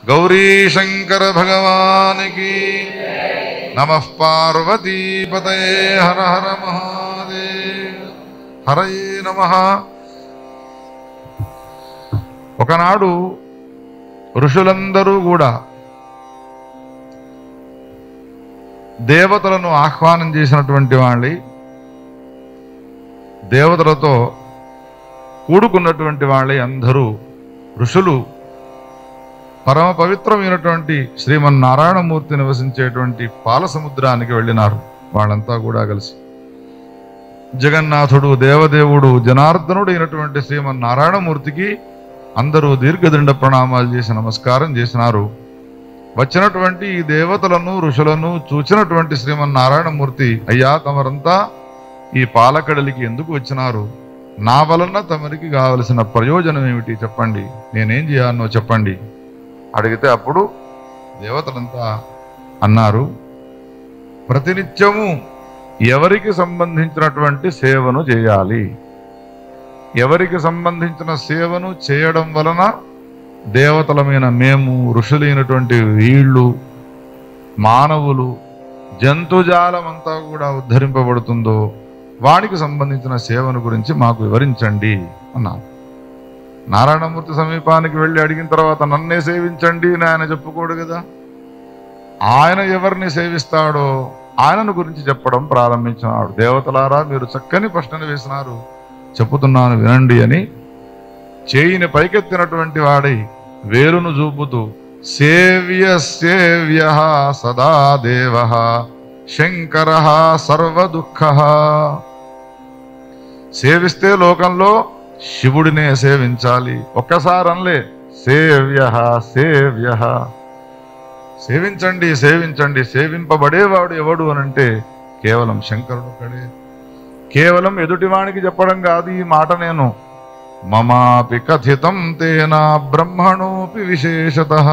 गौरी शंकर भगवान की। नमः पार्वती पतये हर हर महादेव। हरये नमः। ఒకనాడు ఋషులందరూ కూడా దేవతలను ఆహ్వానం చేసినటువంటి వాళ్ళి, దేవతలతో కూడుకున్నటువంటి వాళ్ళే అందరూ ఋషులు పరమ పవిత్రమైనటువంటి శ్రీమన్నారాయణమూర్తి నివసించేటువంటి పాల సముద్రానికి వెళ్ళినారు. వాళ్ళంతా కూడా కలిసి జగన్నాథుడు, దేవదేవుడు, జనార్దనుడు అయినటువంటి శ్రీమన్నారాయణమూర్తికి అందరూ దీర్ఘదండ ప్రణామాలు చేసి నమస్కారం చేసినారు. వచ్చినటువంటి ఈ దేవతలను ఋషులను చూచినటువంటి శ్రీమన్నారాయణమూర్తి, అయ్యా తమరంతా ఈ పాలకడలికి ఎందుకు వచ్చినారు? నా వలన తమరికి కావలసిన ప్రయోజనం ఏమిటి చెప్పండి, నేనేం చేయాలనో చెప్పండి అడిగితే అప్పుడు దేవతలంతా అన్నారు, ప్రతినిత్యము ఎవరికి సంబంధించినటువంటి సేవను చేయాలి. ఎవరికి సంబంధించిన సేవను చేయడం వలన దేవతలమైన మేము, ఋషులైనటువంటి వీళ్ళు, మానవులు, జంతుజాలమంతా కూడా ఉద్ధరింపబడుతుందో వానికి సంబంధించిన సేవను గురించి మాకు వివరించండి అన్నారు. నారాయణమూర్తి సమీపానికి వెళ్ళి అడిగిన తర్వాత నన్నే సేవించండి అని ఆయన చెప్పుకోడు కదా. ఆయన ఎవరిని సేవిస్తాడో ఆయనను గురించి చెప్పడం ప్రారంభించినాడు. దేవతలారా, మీరు చక్కని ప్రశ్నలు వేసినారు, చెప్పుతున్నాను వినండి అని చేయిని పైకెత్తినటువంటి వాడై వేలును చూపుతూ సేవ్య సేవ్య సదా దేవ శంకర సర్వదుఃఖ. సేవిస్తే లోకంలో శివుడినే సేవించాలి. ఒక్కసారి అనలే, సేవ్య సేవ్య, సేవించండి సేవించండి. సేవింపబడేవాడు ఎవడు అనంటే కేవలం శంకరుడు ఒక్కడే. కేవలం ఎదుటివానికి చెప్పడం కాదు ఈ మాట. నేను మమాపి కథితం తేన బ్రహ్మణోపి విశేషతః.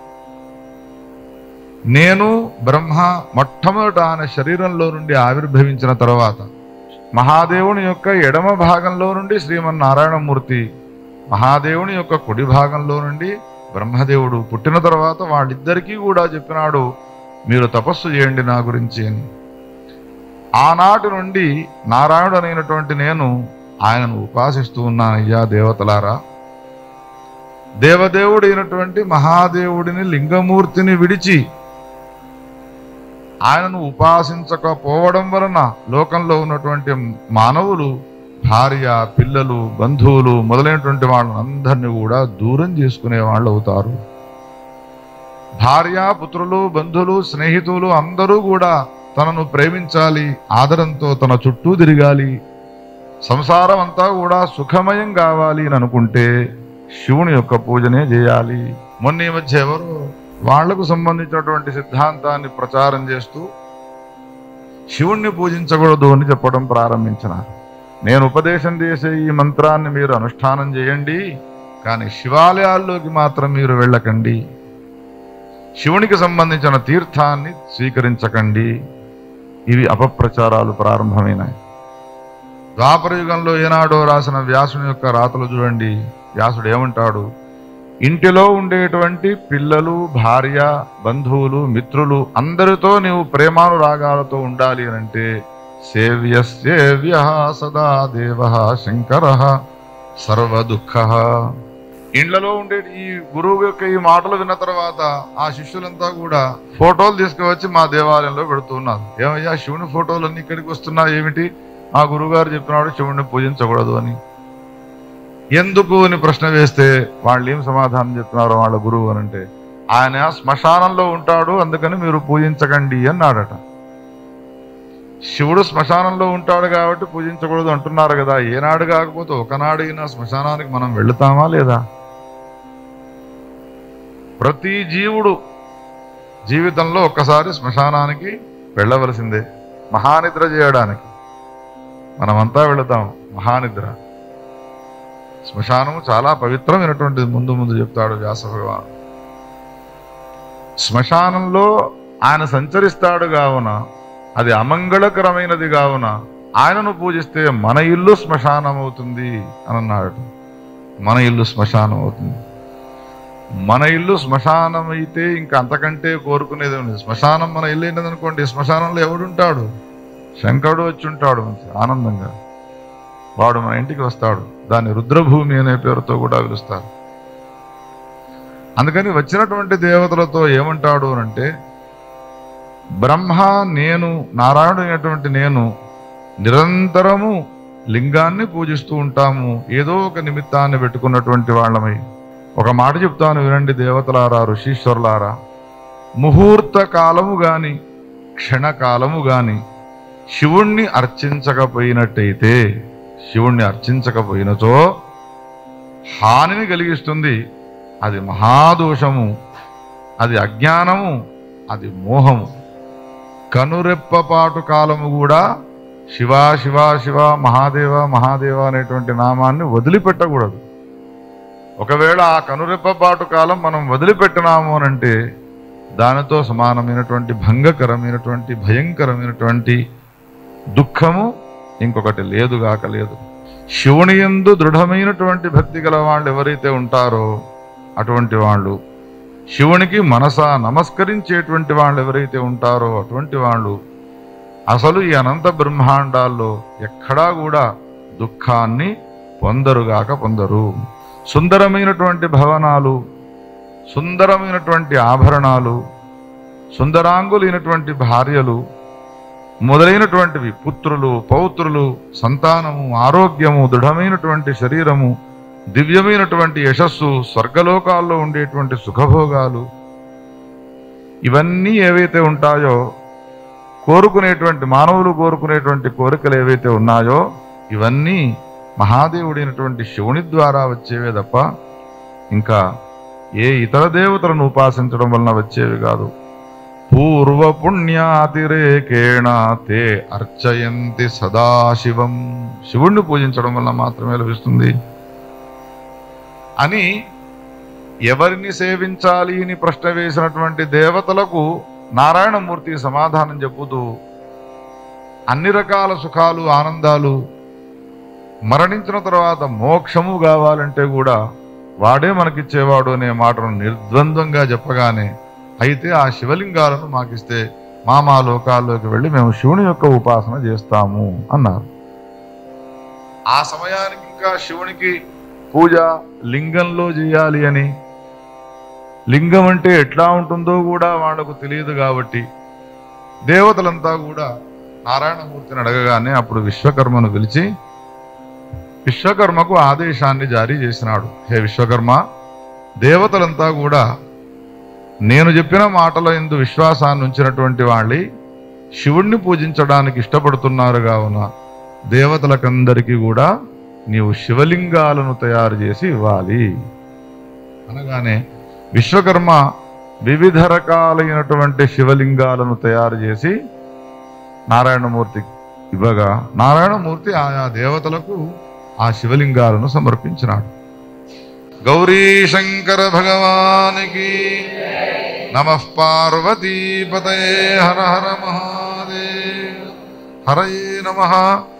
నేను బ్రహ్మ మొట్టమొదట ఆయన శరీరంలో నుండి ఆవిర్భవించిన తర్వాత మహాదేవుని యొక్క ఎడమ భాగంలో నుండి శ్రీమన్నారాయణమూర్తి, మహాదేవుని యొక్క కుడి భాగంలో నుండి బ్రహ్మదేవుడు పుట్టిన తర్వాత వాళ్ళిద్దరికీ కూడా చెప్పినాడు, మీరు తపస్సు చేయండి నా గురించి అని. ఆనాటి నుండి నారాయణుడు అనేటువంటి నేను ఆయనను ఉపాసిస్తూ ఉన్నానయ్యా దేవతలారా. దేవదేవుడు అయినటువంటి మహాదేవుడిని, లింగమూర్తిని విడిచి ఆయనను ఉపాసించకపోవడం వలన లోకంలో ఉన్నటువంటి మానవులు భార్య, పిల్లలు, బంధువులు మొదలైనటువంటి వాళ్ళందరినీ కూడా దూరం చేసుకునే వాళ్ళు అవుతారు. భార్య, పుత్రులు, బంధువులు, స్నేహితులు అందరూ కూడా తనను ప్రేమించాలి, ఆదరంతో తన చుట్టూ తిరగాలి, సంసారం అంతా కూడా సుఖమయం కావాలి అని అనుకుంటే శివుని యొక్క పూజనే చేయాలి. మొన్న ఈ మధ్య ఎవరు వాళ్లకు సంబంధించినటువంటి సిద్ధాంతాన్ని ప్రచారం చేస్తూ శివుణ్ణి పూజించకూడదు అని చెప్పడం ప్రారంభించినారు. నేను ఉపదేశం చేసే ఈ మంత్రాన్ని మీరు అనుష్ఠానం చేయండి, కానీ శివాలయాల్లోకి మాత్రం మీరు వెళ్ళకండి, శివునికి సంబంధించిన తీర్థాన్ని స్వీకరించకండి. ఇవి అపప్రచారాలు ప్రారంభమైనాయి. ద్వాపర యుగంలో ఏనాడో రాసిన వ్యాసుని యొక్క రాతలు చూడండి. వ్యాసుడు ఏమంటాడు, ఇంటిలో ఉండేటువంటి పిల్లలు, భార్య, బంధువులు, మిత్రులు అందరితో నీవు ప్రేమానురాగాలతో ఉండాలి అనంటే సేవ్య సేవ్య సదా దేవ శంకర సర్వదుఃఖ. ఇండ్లలో ఉండే ఈ గురువు యొక్క ఈ మాటలు విన్న తర్వాత ఆ శిష్యులంతా కూడా ఫోటోలు తీసుకువచ్చి మా దేవాలయంలో పెడుతున్నారు. ఏమయ్యా శివుని ఫోటోలన్నీ ఇక్కడికి వస్తున్నాయి ఏమిటి? ఆ గురువుగారు చెప్పినాడు శివుణ్ణి పూజించకూడదు అని. ఎందుకు అని ప్రశ్న వేస్తే వాళ్ళు ఏం సమాధానం చెప్తున్నారో వాళ్ళ గురువు అనంటే, ఆయన శ్మశానంలో ఉంటాడు అందుకని మీరు పూజించకండి అన్నాడట. శివుడు శ్మశానంలో ఉంటాడు కాబట్టి పూజించకూడదు అంటున్నారు కదా. ఏనాడు కాకపోతే ఒకనాడైనా శ్మశానానికి మనం వెళుతామా లేదా? ప్రతి జీవుడు జీవితంలో ఒక్కసారి శ్మశానానికి వెళ్ళవలసిందే, మహానిద్ర చేయడానికి. మనమంతా వెళతాం మహానిద్ర. శ్మశానము చాలా పవిత్రమైనటువంటిది. ముందు ముందు చెప్తాడు వ్యాస భగవానుడు. శ్మశానంలో ఆయన సంచరిస్తాడు కావున అది అమంగళకరమైనది కావున ఆయనను పూజిస్తే మన ఇల్లు శ్మశానం అవుతుంది అని అన్నాడు. మన ఇల్లు శ్మశానం అవుతుంది. మన ఇల్లు శ్మశానం అయితే ఇంకా అంతకంటే కోరుకునేది ఉంది. శ్మశానం మన ఇల్లు అయినదనుకోండి, శ్మశానంలో ఎవడుంటాడు? శంకరుడు వచ్చి ఉంటాడు మంచి ఆనందంగా. వాడు మన ఇంటికి వస్తాడు. దాన్ని రుద్రభూమి అనే పేరుతో కూడా పిలుస్తారు. అందుకని వచ్చినటువంటి దేవతలతో ఏమంటాడు అంటే, బ్రహ్మ నేను, నారాయణుడు అయినటువంటి నేను నిరంతరము లింగాన్ని పూజిస్తూ ఉంటాము, ఏదో ఒక నిమిత్తాన్ని పెట్టుకున్నటువంటి వాళ్ళమై. ఒక మాట చెప్తాను వినండి దేవతలారా, ఋషీశ్వరులారా. ముహూర్త కాలము గాని క్షణకాలము గాని శివుణ్ణి అర్చించకపోయినట్టయితే, శివుణ్ణి అర్చించకపోయినచో హానిని కలిగిస్తుంది. అది మహాదోషము, అది అజ్ఞానము, అది మోహము. కనురెప్పపాటు కాలము కూడా శివ శివ శివ, మహాదేవ మహాదేవ అనేటువంటి నామాన్ని వదిలిపెట్టకూడదు. ఒకవేళ ఆ కనురెప్పపాటు కాలం మనం వదిలిపెట్టినాము అనంటే దానితో సమానమైనటువంటి భంగకరమైనటువంటి భయంకరమైనటువంటి దుఃఖము ఇంకొకటి లేదుగాక లేదు. శివుని యందు దృఢమైనటువంటి భక్తి గల వాళ్ళు ఎవరైతే ఉంటారో అటువంటి వాళ్ళు, శివునికి మనసా నమస్కరించేటువంటి వాళ్ళు ఎవరైతే ఉంటారో అటువంటి వాళ్ళు అసలు ఈ అనంత బ్రహ్మాండాల్లో ఎక్కడా కూడా దుఃఖాన్ని పొందరుగాక పొందరు. సుందరమైనటువంటి భవనాలు, సుందరమైనటువంటి ఆభరణాలు, సుందరాంగులైనటువంటి భార్యలు మొదలైనటువంటివి, పుత్రులు పౌత్రులు, సంతానము, ఆరోగ్యము, దృఢమైనటువంటి శరీరము, దివ్యమైనటువంటి యశస్సు, స్వర్గలోకాల్లో ఉండేటువంటి సుఖభోగాలు, ఇవన్నీ ఏవైతే ఉంటాయో, కోరుకునేటువంటి మానవులు కోరుకునేటువంటి కోరికలు ఏవైతే ఉన్నాయో ఇవన్నీ మహాదేవుడైనటువంటి శివుని ద్వారా వచ్చేవే తప్ప ఇంకా ఏ ఇతర దేవతలను ఉపాసించడం వలన వచ్చేవి కాదు. పూర్వ పుణ్యాతిరేకేణ తే అర్చయంతి సదాశివం. శివుణ్ణి పూజించడం వల్ల మాత్రమే లభిస్తుంది అని ఎవరిని సేవించాలి అని ప్రశ్న వేసినటువంటి దేవతలకు నారాయణమూర్తి సమాధానం చెబుతూ అన్ని రకాల సుఖాలు, ఆనందాలు, మరణించిన తర్వాత మోక్షము కావాలంటే కూడా వాడే మనకిచ్చేవాడు అనే మాటను నిర్ద్వంద్వంగా చెప్పగానే, అయితే ఆ శివలింగాలను మాకిస్తే మా లోకాల్లోకి వెళ్ళి మేము శివుని యొక్క ఉపాసన చేస్తాము అన్నారు. ఆ సమయానికి ఇంకా శివునికి పూజ లింగంలో చేయాలి అని, లింగం అంటే ఎట్లా ఉంటుందో కూడా వాళ్లకు తెలియదు కాబట్టి దేవతలంతా కూడా నారాయణమూర్తిని అడగగానే అప్పుడు విశ్వకర్మను పిలిచి విశ్వకర్మకు ఆదేశాన్ని జారీ చేసినాడు. హే విశ్వకర్మ, దేవతలంతా కూడా నేను చెప్పిన మాటల యందు విశ్వాసాన్ని ఉంచినటువంటి వాళ్ళి శివుణ్ణి పూజించడానికి ఇష్టపడుతున్నారు కావున దేవతలకందరికీ కూడా నీవు శివలింగాలను తయారు చేసి ఇవ్వాలి అనగానే విశ్వకర్మ వివిధ రకాలైనటువంటి శివలింగాలను తయారు చేసి నారాయణమూర్తి ఇవ్వగా నారాయణమూర్తి ఆయా దేవతలకు ఆ శివలింగాలను సమర్పించినాడు. గౌరీ శంకర భగవానికి నమః. పార్వతీపతయే హర హర మహాదేవ. హరయే నమః.